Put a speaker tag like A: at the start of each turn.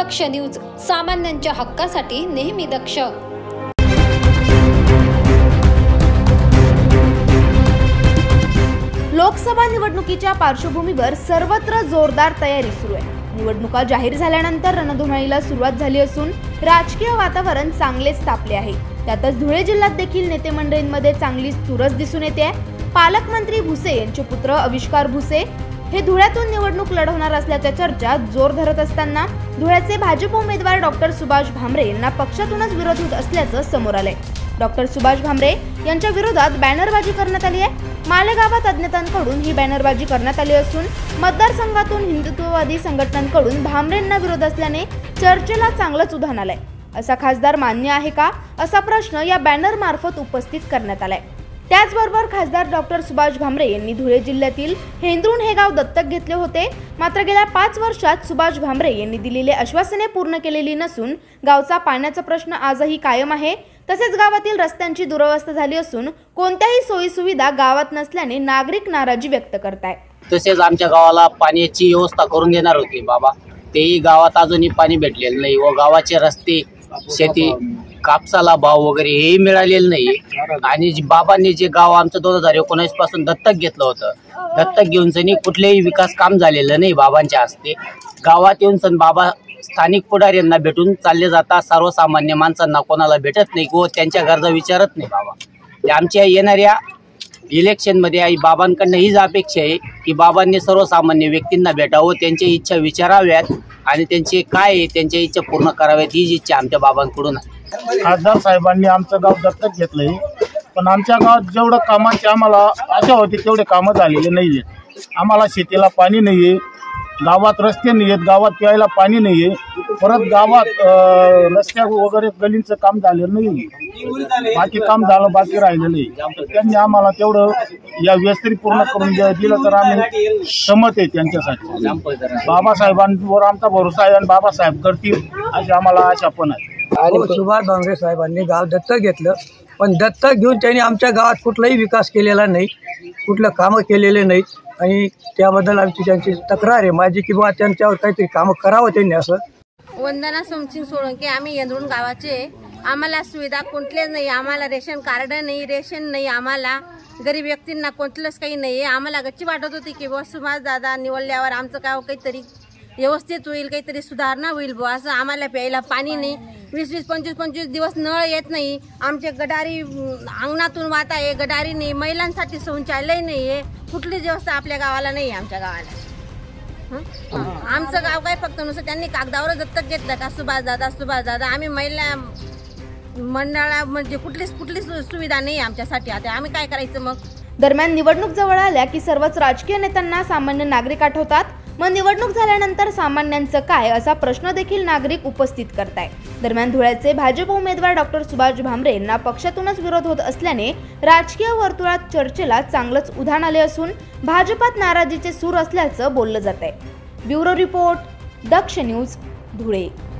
A: दक्ष news, सामान्यांच्या हक्कासाठी नेहमी दक्ष।
B: लोकसभा निवडणुकीच्या पार्श्वभूमीवर सर्वत्र जोरदार तयारी सुरू आहे। निवडणुका जाहीर झाल्यानंतर रणधुमाळीला सुरुवात झाली असून राजकीय वातावरण चांगलेच तापले आहे। त्यातच धुळे जिल्ह्यात देखील नेते मंडळींमध्ये चांगलीच चुरस दिसून येते आहे। पालकमंत्री भुसे यांचे पुत्र आविष्कार भुसे हे धुळ्यातून निवडणूक लढवणार असल्याच्या चर्चा जोर धरत असताना धुळ्याचे भाजप उमेदवार डॉक्टर सुभाष भामरे यांना पक्षातूनच विरोध होत असल्याचं समोर आलंय। डॉक्टर सुभाष भामरे यांच्या विरोधात बॅनरबाजी करण्यात आली आहे। मालेगावात अज्ञातांकडून ही बॅनरबाजी करण्यात आली असून मतदारसंघातून हिंदुत्ववादी संघटनांकडून भामरेंना विरोध असल्याने चर्चेला चांगलंच उधाण आलंय। असा खासदार मान्य आहे का, असा प्रश्न या बॅनर मार्फत उपस्थित करण्यात आलाय। त्याचबरोबर खासदार डॉक्टर सुभाष भामरे यांनी धुळे जिल्ह्यातील हेंद्रुण हे गाव दत्तक घेतले होते, मात्र गेल्या 5 वर्षात सुभाष भामरे यांनी दिलेली आश्वासने पूर्ण केलेली नसून गावचा पाण्याचा प्रश्न आजही कायम आहे। तसेच गावातील रस्त्यांची दुरवस्था झाली असून कोणत्याही सोयी सुविधा गावात नसल्याने नागरिक नाराजी व्यक्त करतायत।
C: तसेच आमच्या गावाला पाण्याची व्यवस्था करून देणार होती बाबा, तेही गावात अजूनही पाणी भेटलेलं नाही व गावाचे रस्ते, शेती, कापसाला भाव वगैरे हेही मिळालेलं नाही। आणि बाबांनी जे गाव आमचं 2019 पासून दत्तक घेतलं होतं, दत्तक घेऊन सनी कुठलेही विकास काम झालेलं नाही बाबांच्या हस्ते। गावात येऊन सण बाबा स्थानिक पुढाऱ्यांना भेटून चालले जातात, सर्वसामान्य माणसांना कोणाला भेटत नाही व त्यांच्या गरजा विचारत नाही बाबा। आमच्या येणाऱ्या इलेक्शनमध्ये आई बाबांकडनं हीच अपेक्षा आहे की बाबांनी सर्वसामान्य व्यक्तींना भेटावं, त्यांच्या इच्छा विचाराव्यात आणि त्यांचे काय आहे त्यांच्या इच्छा पूर्ण कराव्यात, हीच इच्छा आमच्या बाबांकडून आहे।
D: खासदार साहेबांनी आमचं गाव दत्तक घेतलंय, पण आमच्या गावात जेवढं कामाची आम्हाला आशा होती तेवढे कामं झालेले नाही आहेत। आम्हाला शेतीला पाणी नाही आहे, गावात रस्ते नाही आहेत, गावात प्यायला पाणी नाही आहे, परत गावात रस्त्या वगैरे गलींचं काम झालेलं नाही, बाकी काम झालं बाकी राहिलं नाही। त्यांनी आम्हाला तेवढं या व्यस्तरी पूर्ण करून दिलं तर आम्ही सहमत आहे त्यांच्यासाठी। बाबासाहेबांवर आमचा भरोसा आहे आणि बाबासाहेब करतील अशी आम्हाला आशा पण आहे।
E: आणि सुभाष भामरे साहेबांनी गाव दत्तक घेतलं, पण दत्तक घेऊन त्यांनी आमच्या गावात कुठलाही विकास केलेला नाही, कुठलं कामं केलेले नाहीत आणि त्याबद्दल आमची त्यांची तक्रार आहे माझी की बाबा त्यांच्यावर काहीतरी कामं करावं त्यांनी असं।
F: वंदना सोमसिंग सोळंके, आम्ही हेंद्रुण गावाचे, आम्हाला सुविधा कोणत्याच नाही, आम्हाला रेशन कार्ड नाही, रेशन नाही, आम्हाला गरीब व्यक्तींना कोणतंच काही नाही आहे। आम्हाला गच्ची वाटत होती की बस सुभाष दादा निवडल्यावर आमचं गाव काहीतरी व्यवस्थित होईल, काहीतरी सुधारणा होईल बुवा असं। आम्हाला प्यायला पाणी नाही, 20-20, 25-25 दिवस नळ येत नाही, आमचे गटारी अंगणातून वाहत आहे, गटारी नाही, महिलांसाठी शौचालय नाही आहे, कुठलीच व्यवस्था आपल्या गावाला नाही आहे। आमच्या गावाला आमचं गाव काय फक्त नुसतं त्यांनी कागदावर दत्तक घेतलं का सुभाष दादा, आम्ही महिला मंडळा म्हणजे कुठलीच सुविधा नाही आमच्यासाठी। आता आम्ही काय करायचं मग?
B: दरम्यान निवडणूक जवळ आल्या की सर्वच राजकीय नेत्यांना सामान्य नागरिक आठवतात, मग निवडणूक झाल्यानंतर सामान्यांचं काय, असा प्रश्न देखील नागरिक उपस्थित करतायत। दरम्यान धुळ्याचे भाजप उमेदवार डॉक्टर सुभाष भामरे यांना पक्षातूनच विरोध होत असल्याने राजकीय वर्तुळात चर्चेला चांगलंच उधाण आले असून भाजपात नाराजीचे सूर असल्याचं बोललं जात आहे। Bureau report, Daksh news, Dhule.